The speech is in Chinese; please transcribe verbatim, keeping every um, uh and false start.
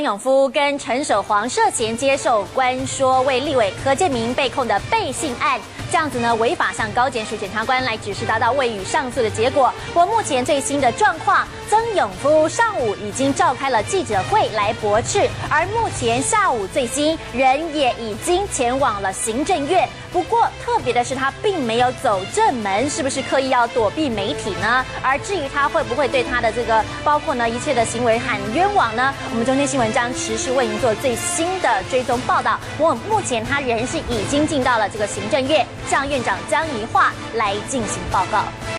永夫跟陈守煌涉嫌接受关说为立委柯建铭被控的背信案。 这样子呢，违法向高检署检察官来指示，达到未予上诉的结果。不过目前最新的状况，曾永夫上午已经召开了记者会来驳斥，而目前下午最新人也已经前往了行政院。不过特别的是，他并没有走正门，是不是刻意要躲避媒体呢？而至于他会不会对他的这个包括呢一切的行为喊冤枉呢？我们中天新闻将持续为您做最新的追踪报道。不过目前他人是已经进到了这个行政院。 向院长江宜桦来进行报告。